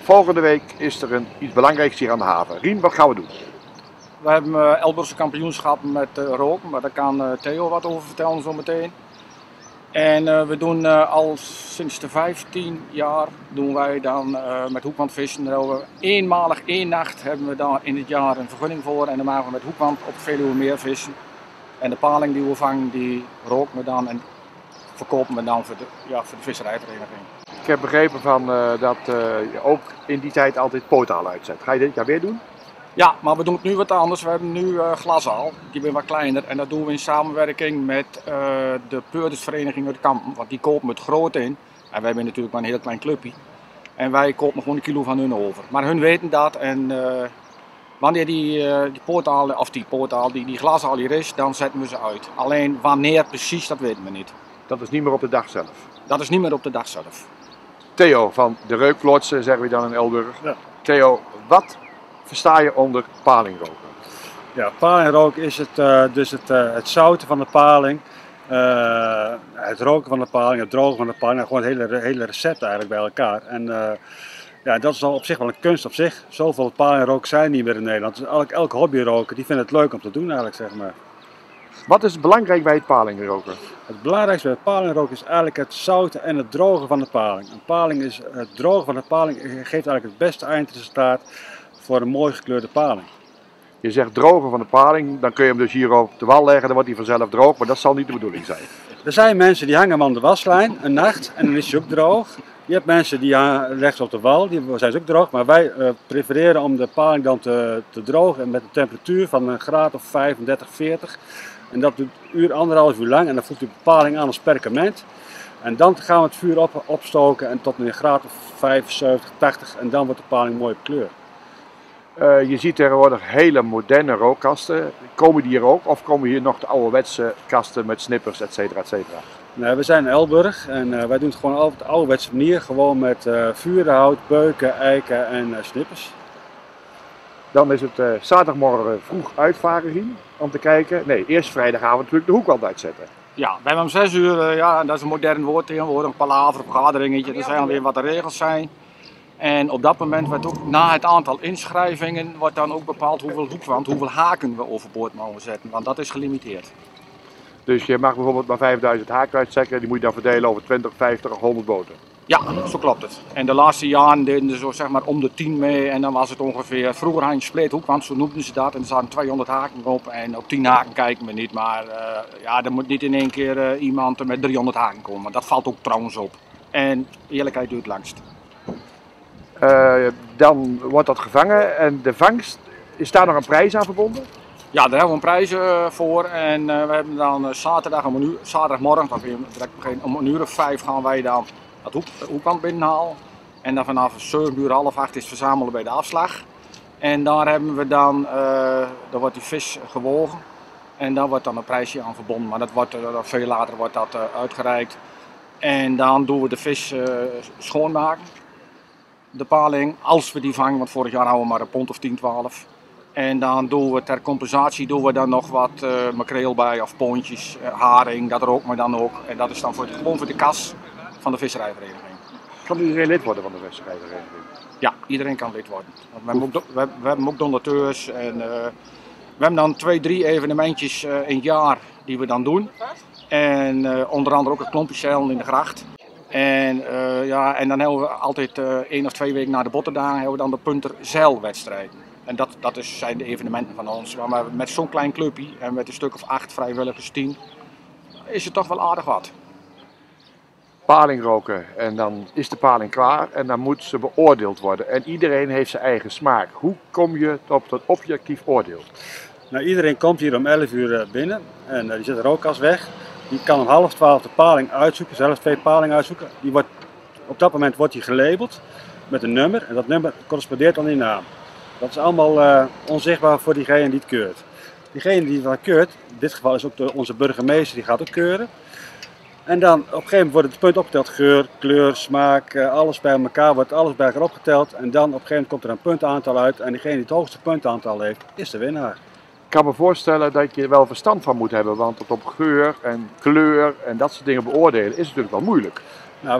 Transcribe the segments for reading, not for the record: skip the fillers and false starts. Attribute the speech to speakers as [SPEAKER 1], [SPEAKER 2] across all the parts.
[SPEAKER 1] volgende week is er iets belangrijks hier aan de haven. Rien, wat gaan we doen?
[SPEAKER 2] We hebben Elburgse kampioenschap met rook, maar daar kan Theo wat over vertellen zo meteen. En we doen al sinds de 15 jaar doen wij dan met hoekwandvissen. Eenmalig, één nacht hebben we daar in het jaar een vergunning voor en dan maken we met hoekwand op het Veluwemeer vissen. En de paling die we vangen, die roken we dan en verkopen we dan voor de visserijvereniging.
[SPEAKER 1] Ik heb begrepen dat je ook in die tijd altijd poothalen uitzet. Ga je dit jaar weer doen?
[SPEAKER 2] Ja, maar we doen het nu wat anders. We hebben nu glasaal, die is wat kleiner. En dat doen we in samenwerking met de peurdersvereniging uit Kampen. Want die kopen het groot in. En wij hebben natuurlijk maar een heel klein clubje. En wij kopen gewoon een kilo van hun over. Maar hun weten dat en wanneer die poortaal, of die glasaal hier is, dan zetten we ze uit. Alleen wanneer precies, dat weten we niet.
[SPEAKER 1] Dat is niet meer op de dag zelf?
[SPEAKER 2] Dat is niet meer op de dag zelf.
[SPEAKER 1] Theo van de Reukplotsen, zeggen we dan in Elburg.
[SPEAKER 3] Ja.
[SPEAKER 1] Theo, wat versta je onder palingroken?
[SPEAKER 3] Ja, palingroken is het zouten van de paling, het roken van de paling, het drogen van de paling, gewoon het hele recept eigenlijk bij elkaar. En ja, dat is al op zich wel een kunst op zich. Zoveel palingroken zijn niet meer in Nederland. Dus elke hobbyroker die vindt het leuk om te doen eigenlijk, zeg maar.
[SPEAKER 1] Wat is belangrijk bij het palingroken?
[SPEAKER 3] Het belangrijkste bij het palingroken is eigenlijk het zouten en het drogen van de paling. Het drogen van de paling geeft eigenlijk het beste eindresultaat voor een mooi gekleurde paling.
[SPEAKER 1] Je zegt drogen van de paling, dan kun je hem dus hier op de wal leggen, dan wordt hij vanzelf droog, maar dat zal niet de bedoeling zijn.
[SPEAKER 3] Er zijn mensen die hangen hem aan de waslijn een nacht en dan is hij ook droog. Je hebt mensen die leggen ze op de wal, die zijn ook droog, maar wij prefereren om de paling dan te drogen met een temperatuur van een graad of 35, 40. En dat doet anderhalf uur lang en dan voelt de paling aan als perkament. En dan gaan we het vuur opstoken en tot een graad of 75, 80 en dan wordt de paling mooi op kleur.
[SPEAKER 1] Je ziet tegenwoordig hele moderne rookkasten. Komen die hier ook of komen hier nog de ouderwetse kasten met snippers, et cetera, et cetera?
[SPEAKER 3] Nee, we zijn in Elburg en wij doen het gewoon op de ouderwetse manier. Gewoon met vurenhout, beuken, eiken en snippers.
[SPEAKER 1] Dan is het zaterdagmorgen vroeg uitvaren, Rien, om te kijken. Nee, eerst vrijdagavond natuurlijk de hoekwand uitzetten.
[SPEAKER 2] Ja, we hebben om 6 uur, ja, dat is een modern woord tegenwoordig, een palaver, een vergaderingetje. Er zijn alweer wat de regels zijn. En op dat moment wordt ook na het aantal inschrijvingen wordt dan ook bepaald hoeveel hoekwand, hoeveel haken we overboord mogen zetten, want dat is gelimiteerd.
[SPEAKER 1] Dus je mag bijvoorbeeld maar 5000 haken uitzetten, die moet je dan verdelen over 20, 50 of 100 boten.
[SPEAKER 2] Ja, zo klopt het. En de laatste jaren deden ze zo zeg maar om de 10 mee en dan was het ongeveer, vroeger had je een split hoekwand, zo noemden ze dat, en er zaten 200 haken op en op 10 haken kijken we niet, maar ja, er moet niet in één keer iemand met 300 haken komen, dat valt ook trouwens op. En eerlijkheid duurt langst.
[SPEAKER 1] Dan wordt dat gevangen en de vangst, is daar nog een prijs aan verbonden?
[SPEAKER 2] Ja, daar hebben we een prijs voor en we hebben dan zaterdagmorgen, om een uur of 5 gaan wij dan het hoekwand binnenhalen. En dan vanaf 7 uur, half 8 is verzamelen bij de afslag. En daar hebben we dan, daar wordt die vis gewogen en daar wordt dan een prijsje aan verbonden. Maar dat wordt, veel later wordt dat uitgereikt. En dan doen we de vis schoonmaken. De paling, als we die vangen, want vorig jaar hadden we maar een pond of 10, 12. En dan doen we ter compensatie dan nog wat makreel bij of poontjes, haring, dat rookt maar dan ook. En dat is dan gewoon voor de kas van de visserijvereniging.
[SPEAKER 1] Kan iedereen lid worden van de visserijvereniging?
[SPEAKER 2] Ja, iedereen kan lid worden. We hebben ook donateurs en we hebben dan 2, 3 evenementjes in het jaar die we dan doen. En onder andere ook het klompjeszeilen in de gracht. En, ja, en dan hebben we altijd 1 of 2 weken na de bottendagen hebben we dan de punterzeilwedstrijden. En dat zijn de evenementen van ons. Maar met zo'n klein clubje en met een stuk of 8 vrijwilligers, 10, is het toch wel aardig wat.
[SPEAKER 1] Paling roken en dan is de paling klaar en dan moet ze beoordeeld worden. En iedereen heeft zijn eigen smaak. Hoe kom je op dat objectief oordeel?
[SPEAKER 3] Nou, iedereen komt hier om 11 uur binnen en die zet de rookkas weg. Die kan om 11:30 de paling uitzoeken, zelfs 2 palingen uitzoeken. Op dat moment wordt die gelabeld met een nummer en dat nummer correspondeert aan die naam. Dat is allemaal onzichtbaar voor diegene die het keurt. Diegene die het keurt, in dit geval is ook onze burgemeester, die gaat ook keuren. En dan op een gegeven moment wordt het punt opgeteld, geur, kleur, smaak, alles bij elkaar, wordt alles bij elkaar opgeteld. En dan op een gegeven moment komt er een puntaantal uit en degene die het hoogste puntaantal heeft, is de winnaar.
[SPEAKER 1] Ik kan me voorstellen dat je er wel verstand van moet hebben, want het op geur en kleur en dat soort dingen beoordelen is natuurlijk wel moeilijk.
[SPEAKER 3] Nou, we hebben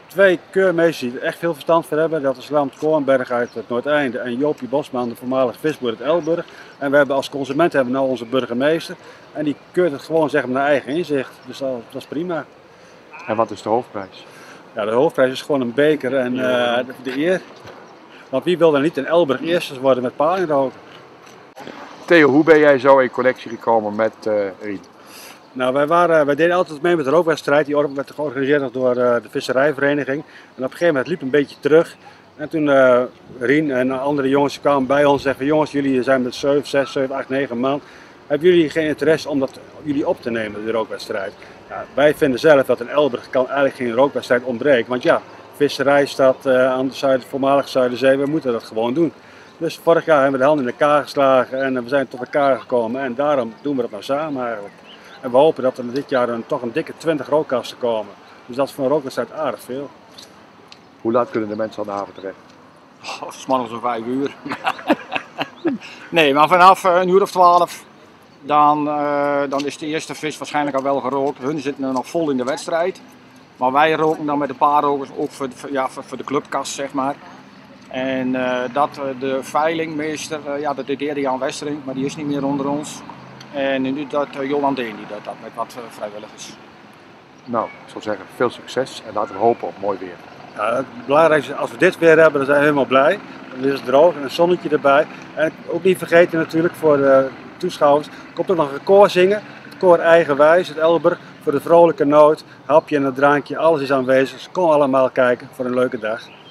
[SPEAKER 3] 2 keurmeesters die er echt veel verstand van hebben. Dat is Lampt Koornberg uit het Noordeinde en Joopie Bosman, de voormalige visboer uit Elburg. En we hebben als consument hebben we nou onze burgemeester. En die keurt het gewoon zeg maar naar eigen inzicht. Dus dat is prima.
[SPEAKER 1] En wat is de hoofdprijs?
[SPEAKER 3] Ja, de hoofdprijs is gewoon een beker en de eer. Want wie wil er niet in Elburg eerste worden met palingroken?
[SPEAKER 1] Theo, hoe ben jij zo in connectie gekomen met Rien?
[SPEAKER 3] Nou, wij deden altijd mee met de rookwedstrijd. Die werd georganiseerd door de visserijvereniging. En op een gegeven moment liep een beetje terug. En toen Rien en andere jongens kwamen bij ons en zeggen: jongens, jullie zijn met 7, 6, 7, 8, 9 man. Hebben jullie geen interesse om dat jullie op te nemen, de rookwedstrijd? Ja, wij vinden zelf dat in Elburg kan eigenlijk geen rookwedstrijd ontbreken. Want ja, visserij staat aan de voormalige Zuiderzee, we moeten dat gewoon doen. Dus vorig jaar hebben we de handen in elkaar geslagen en we zijn tot elkaar gekomen. En daarom doen we dat nou samen eigenlijk. En we hopen dat er dit jaar toch een dikke 20 rookkasten komen. Dus dat is voor een rookwedstrijd aardig veel.
[SPEAKER 1] Hoe laat kunnen de mensen aan de haven terecht?
[SPEAKER 2] Oh, 's morgens om 5 uur. Nee, maar vanaf een uur of 12, dan is de eerste vis waarschijnlijk al wel gerookt. Hun zitten nog vol in de wedstrijd. Maar wij roken dan met de paarrokers ook voor de clubkast, zeg maar. En de veilingmeester, dat deed eerder Jan Westering, maar die is niet meer onder ons. En nu dat Johan Deen die dat met wat vrijwilligers.
[SPEAKER 1] Nou, ik zou zeggen, veel succes en laten we hopen op mooi weer.
[SPEAKER 3] Ja, het belangrijkste is, als we dit weer hebben, dan zijn we helemaal blij. Dan is het droog en een zonnetje erbij. En ook niet vergeten natuurlijk voor de toeschouwers, komt ook nog een koor zingen. Het koor Eigenwijs uit Elburg, voor de vrolijke noot, hapje en een drankje, alles is aanwezig. Dus kom allemaal kijken voor een leuke dag.